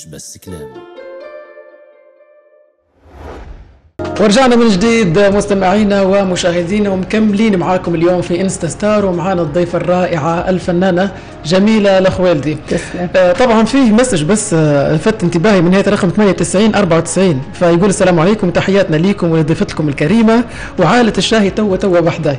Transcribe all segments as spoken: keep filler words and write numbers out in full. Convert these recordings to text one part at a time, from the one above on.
بس كلام. ورجعنا من جديد مستمعينا ومشاهدينا ومكملين معاكم اليوم في انستا ستار، ومعانا الضيفة الرائعة الفنانة جميلة الخويلدي. آه طبعا فيه مسج بس آه فت انتباهي من هيئة رقم ثمانية وتسعين أربعة وتسعين، فيقول السلام عليكم، تحياتنا ليكم ولضيفتكم الكريمة وعائلة الشاهي تو تو بحداي.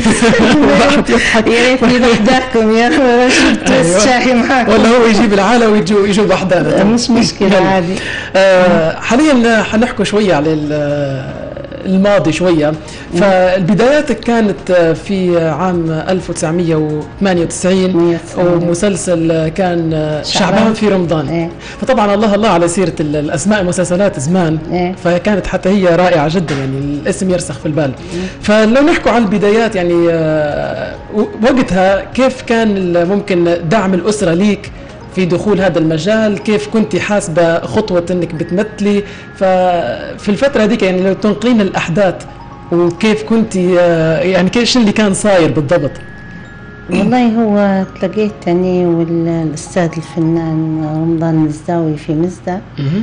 يا ريتني بحداكم يا اخي، شفت الشاهي معاكم ولا هو يجيب العالة ويجوا يجوا بحدانا. مش مشكلة عادي. آه حاليا حنحكوا شوية على الماضي شوية. فالبداياتك كانت في عام ألف وتسعمية وثمانية وتسعين ومسلسل كان شعبان في رمضان. ايه. فطبعا الله الله على سيرة الأسماء المسلسلات زمان. ايه. فكانت حتى هي رائعة جدا، يعني الاسم يرسخ في البال. ايه. فلو نحكوا عن البدايات يعني وقتها كيف كان ممكن دعم الأسرة ليك في دخول هذا المجال؟ كيف كنت حاسبة خطوة انك بتمثلي ففي الفترة هذيك؟ يعني لو تنقلين الأحداث وكيف كنت يعني كيف اللي كان صاير بالضبط؟ والله هو تلاقيت أني والأستاذ الفنان رمضان المزداوي في مزدة،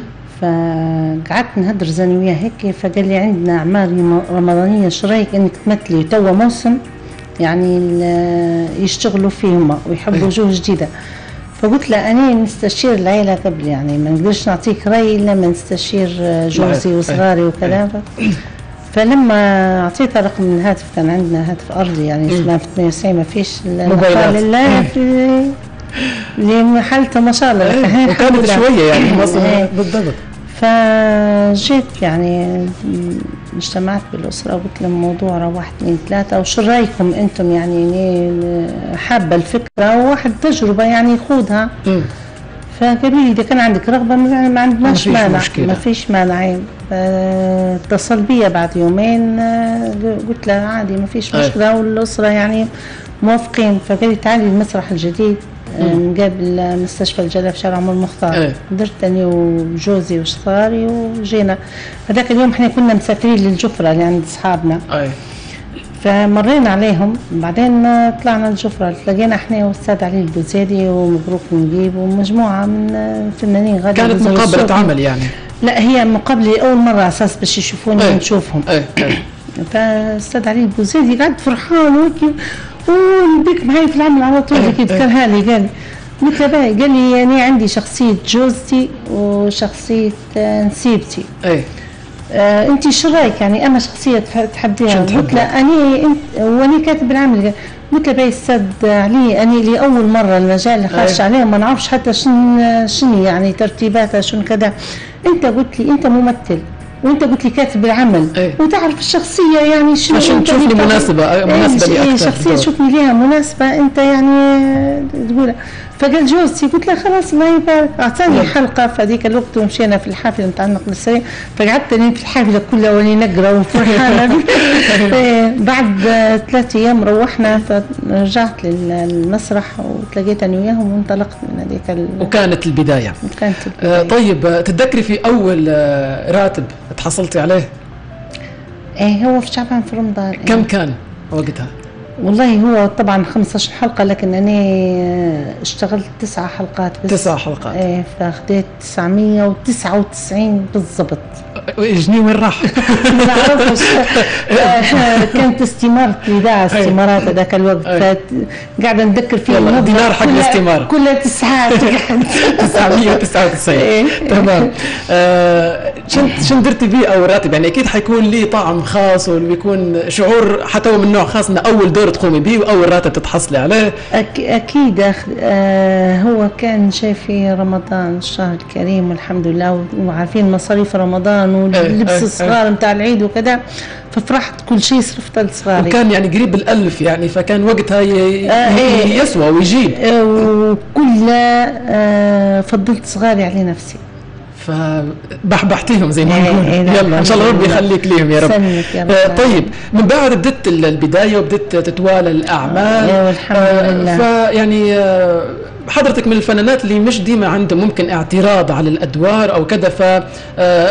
فقعدت نهدر زاني وياه هيك، فقال لي عندنا أعمال رمضانية شرايك انك تمثلي توا موسم يعني يشتغلوا فيهم ويحبوا وجوه جديدة. فقلت له أنا نستشير العيلة قبل، يعني ما نقدرش نعطيك رأي إلا ما نستشير جوزي وصغاري وكذا. فلما أعطيتها رقم الهاتف، كان عندنا هاتف أرضي يعني اسمها في ثمانية وتسعين ما فيش موبايلات لا في اللي حالته ما شاء الله وكانت شوية يعني مصر بالضبط. فجيت يعني اجتمعت بالأسرة وقلت لهم موضوع روح اثنين ثلاثة وشو رأيكم أنتم، يعني حابة الفكرة وواحد تجربة يعني يخوضها. فقالوا لي إذا كان عندك رغبة ما عندناش مانع، ما فيش مانع. اتصل بي بعد يومين قلت له عادي ما فيش مشكلة والأسرة يعني موافقين. فقال لي تعالي المسرح الجديد نقابل مستشفى الجلاء في شارع عمر المختار. ايه. درت اني وجوزي وصغاري وجينا. هذاك اليوم احنا كنا مسافرين للجفرة اللي عند اصحابنا. ايه. فمرينا عليهم، بعدين طلعنا الجفرة تلاقينا احنا واستاذ علي البوزيدي ومبروك نجيب ومجموعة من فنانين غادي. كانت مقابلة عمل يعني؟ لا هي مقابلة اول مرة اساس باش يشوفوني ايه. ونشوفهم. ايه. ايه. فاستاذ علي البوزيدي قاعد فرحان وهيك ونبيك معي في العمل على طول هيك يذكرها لي. قال قلت له باي، قال لي يعني عندي شخصية جوزتي وشخصية نسيبتي. ايه. آه انت شو رايك يعني اما شخصية تحبيها؟ قلت له اني واني كاتب العمل. قلت له باي استاذ علي، اني لي اول مرة المجال اللي خارج عليه ما نعرفش حتى شن شنو يعني ترتيباتها شنو كذا. انت قلت لي انت ممثل وانت قلت لي كاتب العمل. ايه. وتعرف الشخصيه يعني شنو عشان تشوفني مناسبه مناسبه لي اكثر. شخصيه تشوفني ليها مناسبه انت يعني تقولها. فقال جوزتي، قلت له خلاص الله يبارك. اعطاني حلقه في هذيك الوقت ومشينا في الحافله نتاع النقل السريع، فقعدت انا في الحافله كلها وانا نقرا وفرحانه. بعد ثلاث ايام روحنا، فرجعت للمسرح وتلاقيت انا وياهم وانطلقت من هذيك ال... وكانت البدايه. كانت البداية. آه طيب تتذكري في اول آه راتب تحصلتي عليه؟ ايه هو في شعبان في رمضان. كم كان وقتها؟ والله هو طبعا خمسة عشر حلقة، لكن أنا اشتغلت تسعة حلقات بس. تسعة حلقات. ايه فاخديت تسعمية وتسعة وتسعين بالضبط. جنيه وين راح؟ ما نعرفش. كانت استمارة الإذاعة استمارات هذاك الوقت، فقاعدة نذكر فيه يلا دينار حق الاستمارة كلها تسعات. تسعمية وتسعة وتسعين. تمام. شن شن درتي بيه أول راتب؟ يعني أكيد حيكون لي طعم خاص ويكون شعور حتى من نوع خاص إنه أول دور تقومي بيه وأول راتب تتحصلي عليه. أك أكيد. آه هو كان شيء في رمضان الشهر الكريم والحمد لله، وعارفين مصاريف رمضان واللبس الصغار نتاع العيد وكذا، ففرحت كل شيء صرفته لصغاري. وكان يعني قريب الألف يعني، فكان وقتها ي... آه إيه يسوى ويجيب. آه وكلها آه فضلت صغاري على نفسي، فبحبحتيهم زي ما نقول. إيه يلا ان شاء الله ربي يخليك ليهم يا رب. يا رب. آه طيب من بعد بدت البدايه وبدت تتوالى الاعمال. آه والحمد لله. فيعني آه حضرتك من الفنانات اللي مش ديما عندهم ممكن اعتراض على الادوار او كذا، ف آه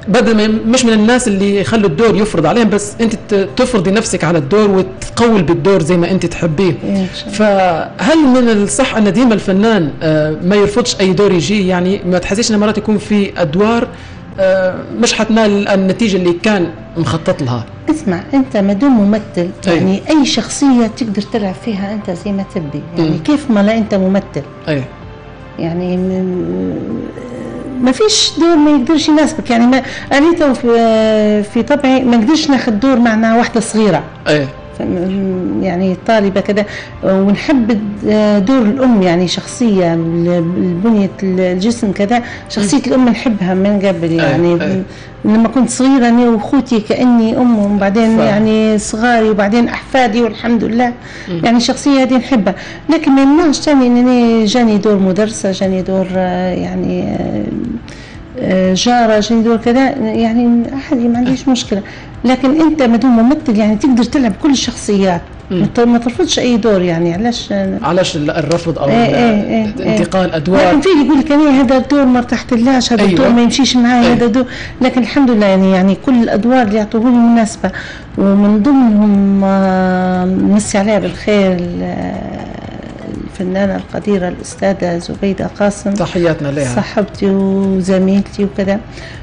بدل ما مش من الناس اللي يخلوا الدور يفرض عليهم، بس انت تفرضي نفسك على الدور وتقول بالدور زي ما انت تحبيه. فهل من الصح ان ديما الفنان ما يرفضش اي دور يجي؟ يعني ما تحسيش ان مرات يكون في ادوار مش حتنال النتيجه اللي كان مخطط لها؟ اسمع، انت ما دام ممثل يعني أي. اي شخصيه تقدر تلعب فيها انت زي ما تبي، يعني م. كيف ما لا انت ممثل. اي يعني ما فيش دور ما يقدرش يناسبك. يعني ما انا تو في, في طبعي ما نقدرش ناخذ دور معناها واحده صغيره. اي يعني طالبه كده، ونحب دور الام، يعني شخصيه بنيه الجسم كذا، شخصيه الام نحبها من قبل. يعني أي. أي. لما كنت صغيره انا واخوتي كاني امهم، وبعدين ف... يعني صغاري وبعدين احفادي والحمد لله. م. يعني الشخصيه هذه نحبها. لكن ما يمنعش ثاني انني جاني دور مدرسه، جاني دور يعني جاره، جاني دور كذا، يعني عادي ما عنديش مشكله. لكن انت ما دام ممثل يعني تقدر تلعب كل الشخصيات، ما ترفضش اي دور. يعني علاش علاش الرفض او ايه ايه انتقال ايه ادوار؟ لكن في يقول لك انا هذا الدور ما ارتحتلاش، هذا الدور أيوة. ما يمشيش معايا أيوة. هذا الدور. لكن الحمد لله يعني يعني كل الادوار اللي يعطوه لي مناسبه، ومن ضمنهم نمسي عليها بالخير الفنانه القديره الاستاذه زبيده قاسم، تحياتنا لها، صاحبتي وزميلتي وكذا.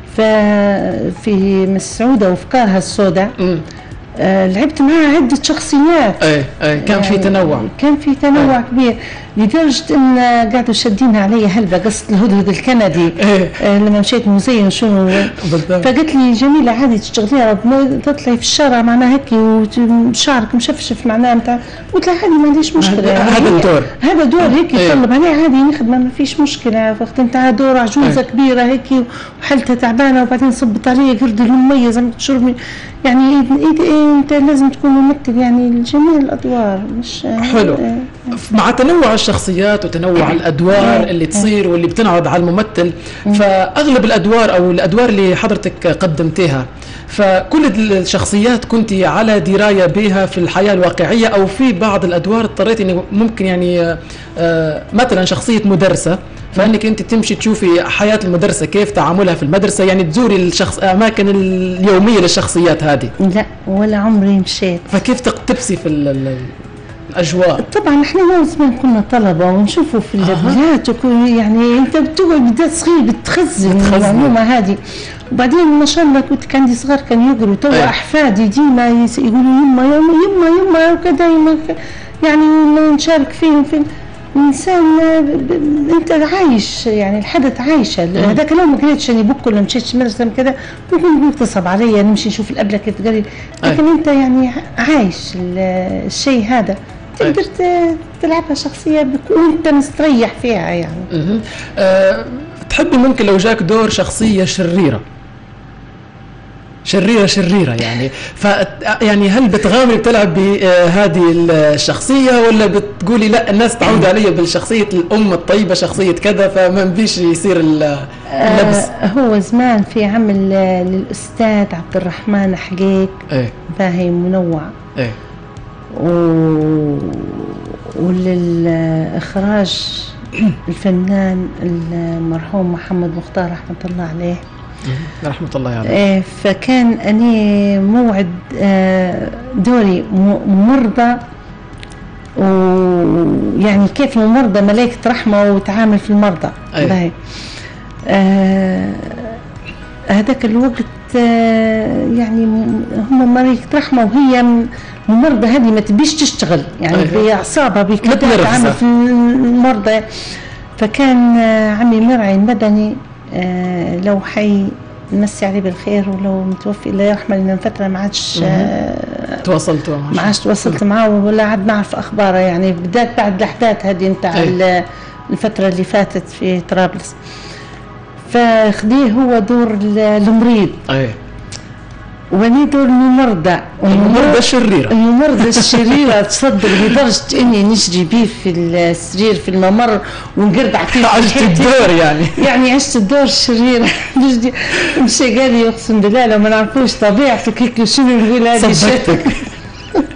ففي مسعودة وافكارها السوداء آه لعبت معها عدة شخصيات. اي اي كان في تنوع، كان في تنوع أي. كبير، لدرجة ان قاعدوا شادينها علي هلبة قصة الهدهد الكندي. آه لما مشيت مزين شنو فقالت لي جميلة عادي تشتغليها، تطلعي في الشارع معناها هيك وشعرك مشفشف معناها نتاع. قلت لها عادي ما عنديش مشكلة، يعني هذا الدور هذا دور هيك يطلب عليه عادي نخدمه ما فيش مشكلة. فاخت نتاع دور عجوزة أي. كبيرة هيك وحالتها تعبانة، وبعدين صبت علي قرد المية زي ما تشربي. يعني إيه إيه انت لازم تكون ممثل يعني لجميع الادوار، مش حلو. اه مع تنوع الشخصيات وتنوع الادوار اللي تصير واللي بتنعرض على الممثل، فاغلب الادوار او الادوار اللي حضرتك قدمتيها، فكل الشخصيات كنت على درايه بها في الحياه الواقعيه، او في بعض الادوار اضطريت اني ممكن يعني آه مثلا شخصيه مدرسه، فانك انت تمشي تشوفي حياه المدرسه كيف تعاملها في المدرسه، يعني تزوري الشخص اماكن اليوميه للشخصيات هذه؟ لا ولا عمري مشيت. فكيف تقتبسي في الاجواء؟ طبعا احنا هو زمان كنا طلبه ونشوفوا في البلاد أه. يعني انت بتقعد بدات صغير بتخزن المعلومه هذه، وبعدين ما شاء الله كنت عندي صغار كانوا يقروا تو أيه. احفادي ديما يقولوا يما يما يما يما وكذا يما، يعني نشارك فيهم في الانسان. انت عايش يعني الحدث عايشه. هذاك اليوم ما قريتش اني بكره ولا مشيتش مدرسه كذا، ممكن بيغتصب علي نمشي نشوف الابله كيف تقري، لكن أيه. انت يعني عايش الشيء هذا، تقدر أيه. تلعبها شخصيه وانت مستريح فيها يعني. أه تحبي ممكن لو جاك دور شخصيه شريره شريرة شريرة يعني، ف يعني هل بتغامري بتلعب بهذه الشخصية، ولا بتقولي لا الناس تعود علي بالشخصية الأم الطيبة شخصية كذا فما بيش يصير اللبس؟ آه هو زمان في عمل للأستاذ عبد الرحمن حقيق ايه باهي منوع ايه و... وللإخراج الفنان المرحوم محمد مختار رحمة الله عليه رحمة الله عليه. يعني. فكان أني موعد دوري ممرضة، ويعني كيف الممرضة ملائكة رحمة وتعامل في المرضى. أيه. آه هذاك الوقت آه يعني هم ملائكة رحمة، وهي الممرضة هذه ما تبيش تشتغل يعني أيه. بأعصابها بكذا تعامل في المرضى. فكان آه عمي مرعي المدني آه لو حي نمسي عليه بالخير، ولو متوفي الله يرحمه لنا فتره ما عادش آه تواصلت ما عادش تواصلت معه ولا عاد نعرف اخباره، يعني بدات بعد الاحداث هذه نتاع الفتره اللي فاتت في طرابلس. فخديه هو دور المريض اي وني دور الممرضة الممرضة الشريرة الممرضة الشريرة تصدق لدرجة اني نجري بيه في السرير في الممر ونقربع فيه. عشت الدور يعني يعني عشت الدور الشريرة. مشي قال لي اقسم بالله لو ما نعرفوش طبيعتك هيك شنو نقول هذه صدقتك.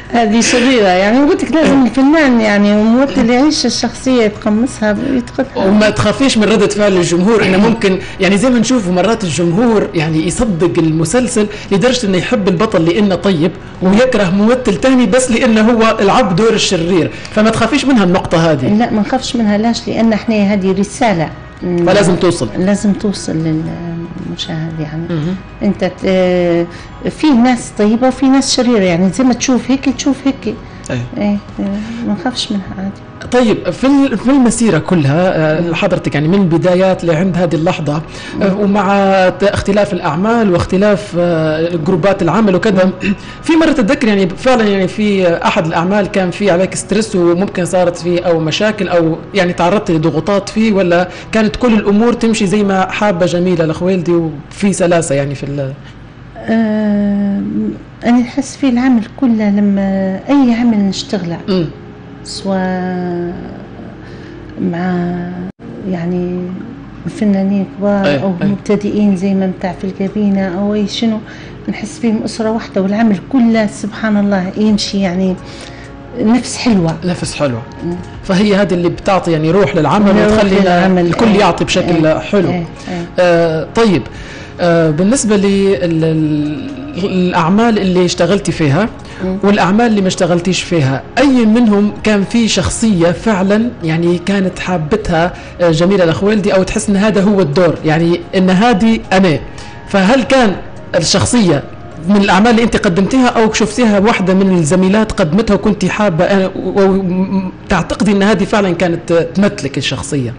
هذه شريرة يعني، قلت لك لازم الفنان يعني ممثل يعيش الشخصية يتقمصها يتقنها. وما تخافيش من ردة فعل الجمهور، انه ممكن يعني زي ما نشوف مرات الجمهور يعني يصدق المسلسل لدرجة انه يحب البطل لانه طيب ويكره ممثل تاني بس لانه هو العب دور الشرير، فما تخافيش منها النقطة هذه. لا ما نخافش منها، لاش؟ لان احنا هذه رسالة فلازم توصل، لازم توصل للمشاهد يعني. م- انت في ناس طيبة وفي ناس شريرة يعني، زي ما تشوف هيك تشوف هيك. ايه, ايه ما نخافش منها عادي. طيب في في المسيرة كلها حضرتك يعني من بدايات لعند هذه اللحظة، ومع اختلاف الأعمال واختلاف جروبات العمل وكذا، في مرة تتذكر يعني فعلا يعني في أحد الأعمال كان في عليك ستريس وممكن صارت فيه أو مشاكل أو يعني تعرضت لضغوطات فيه، ولا كانت كل الأمور تمشي زي ما حابة جميلة الخويلدي وفي سلاسة يعني في ال آه أنا أحس في العمل كله لما أي عمل نشتغله سواء مع يعني فنانين كبار أي أو أي. مبتدئين زي ما متاع في الكابينة أو أي شنو، نحس فيهم أسرة واحدة والعمل كله سبحان الله يمشي يعني نفس حلوة نفس حلوة. م. فهي هذه اللي بتعطي يعني روح للعمل وتخلي الكل ايه يعطي بشكل ايه حلو. ايه ايه. آه طيب آه بالنسبة للأعمال اللي اشتغلتي فيها والأعمال اللي ما اشتغلتيش فيها، أي منهم كان في شخصية فعلا يعني كانت حابتها جميلة الخويلدي أو تحس أن هذا هو الدور، يعني أن هذه أنا؟ فهل كان الشخصية من الأعمال اللي أنت قدمتها أو شفتيها واحدة من الزميلات قدمتها وكنت حابة وتعتقدي أن هذه فعلا كانت تمثلك الشخصية؟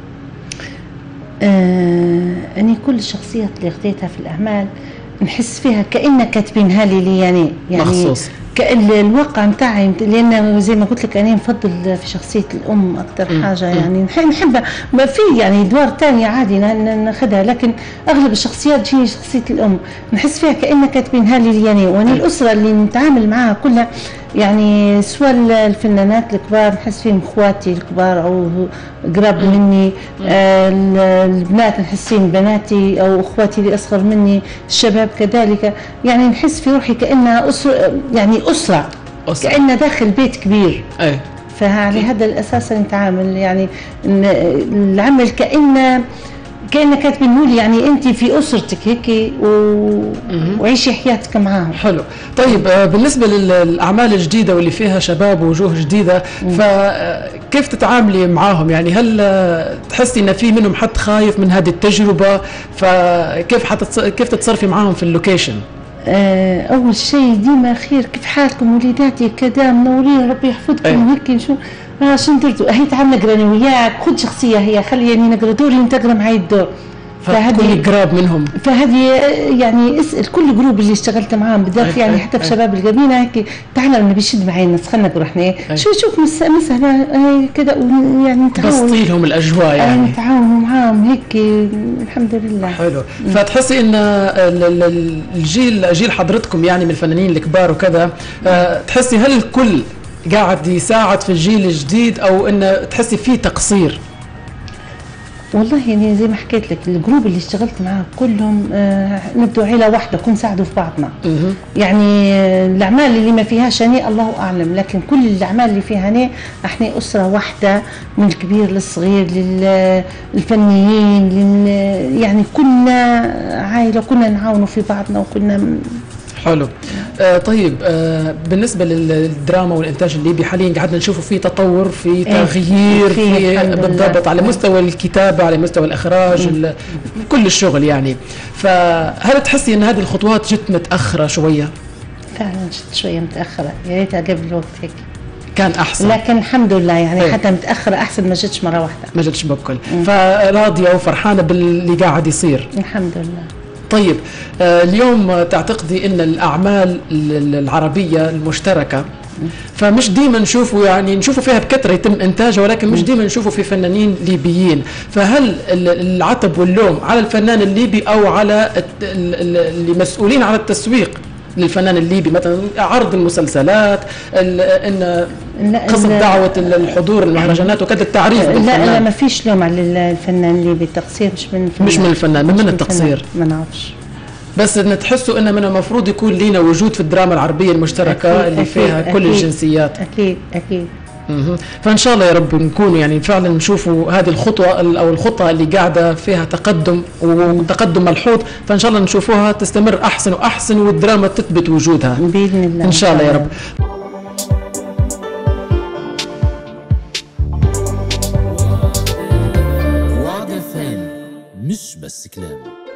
آه أنا كل الشخصيات اللي خديتها في الأعمال نحس فيها كأنها كاتبينها لي يعني يعني مخصوص. الواقع متاعي، لأن زي ما قلت لك أنا نفضل في شخصية الأم أكتر حاجة يعني نحبها. ما في يعني أدوار تانية عادي ناخدها، لكن أغلب الشخصيات هي شخصية الأم نحس فيها كأنها كاتبينها لي يعني. وأنا الأسرة اللي نتعامل معها كلها يعني سواء الفنانات الكبار نحس فيهم اخواتي الكبار او قراب مني، آه البنات نحسين بناتي او اخواتي اللي اصغر مني، الشباب كذلك يعني نحس في روحي كأنها أسرة يعني أسرة, أسرة. كأنها داخل بيت كبير. أي. فعلى هذا الأساس نتعامل يعني العمل كأنه كأنك كاتبينهولي يعني أنت في أسرتك هيك و... وعيشي حياتك معاهم. حلو. طيب بالنسبة للأعمال الجديدة واللي فيها شباب ووجوه جديدة، فكيف تتعاملي معاهم؟ يعني هل تحسي إن في منهم حد خايف من هذه التجربة؟ فكيف حتتص... كيف تتصرفي معاهم في اللوكيشن؟ أول شيء ديما خير، كيف حالكم وليداتي كذا منورين ربي يحفظكم وهيك شو اه شو درتوا؟ هي تعال نقرا انا وياك، خذ شخصيه هي خليني نقرا دوري وانت اقرا معي الدور. فهذه قراب منهم، فهذه يعني اسال كل جروب اللي اشتغلت معاهم بالذات يعني حتى في شباب القبيله هيك تعال انا بيشد معي الناس خلينا نقرا احنا شو شوف مسهله كذا يعني نتعاون بسطي لهم الاجواء يعني نتعاون معاهم هيك الحمد لله. حلو. فتحسي ان الجيل جيل حضرتكم يعني من الفنانين الكبار وكذا، تحسي هل الكل قاعد يساعد في الجيل الجديد او انه تحسي فيه تقصير؟ والله يعني زي ما حكيت لك الجروب اللي اشتغلت معاه كلهم آه نبدو عيله واحده كنا نساعدوا في بعضنا. يعني آه الاعمال اللي ما فيهاش هني الله اعلم، لكن كل الاعمال اللي فيها هني احنا اسره واحده من الكبير للصغير للفنيين لل يعني كنا عائله كنا نعاونوا في بعضنا وكنا حلو. آه طيب آه بالنسبه للدراما والانتاج الليبي حاليا قعدنا نشوفوا فيه تطور، في تغيير، في بالضبط على مستوى الكتابه، على مستوى الاخراج، كل الشغل يعني. فهل تحسي ان هذه الخطوات جت متاخره شويه؟ فعلا جت شويه متاخره، يا ريتها قبل الوقت هيك كان احسن، لكن الحمد لله يعني ايه. حتى متاخره احسن ما جتش مره واحده، ما جتش بكل. فراضيه وفرحانه باللي قاعد يصير الحمد لله. طيب آه اليوم تعتقدي ان الاعمال العربيه المشتركه فمش ديما نشوفوا يعني نشوفوا فيها بكثره يتم انتاجها، ولكن مش ديما نشوفوا في فنانين ليبيين، فهل العتب واللوم على الفنان الليبي او على اللي مسؤولين على التسويق للفنان الليبي، مثلا عرض المسلسلات، ان قصد دعوه الحضور المهرجانات وكذا التعريف بالفنان؟ لا لا ما فيش لوم على الفنان الليبي، التقصير مش من الفنان، مش من الفنان، من, من التقصير ما نعرفش. بس نتحسوا ان من المفروض يكون لنا وجود في الدراما العربيه المشتركه أكيد اللي أكيد فيها أكيد كل الجنسيات. اكيد اكيد. مه. فان شاء الله يا رب نكون يعني فعلا نشوفوا هذه الخطوه او الخطه اللي قاعده فيها تقدم وتقدم ملحوظ، فان شاء الله نشوفوها تستمر احسن واحسن والدراما تثبت وجودها باذن الله ان شاء الله يا رب. وعد فهم مش بس كلام.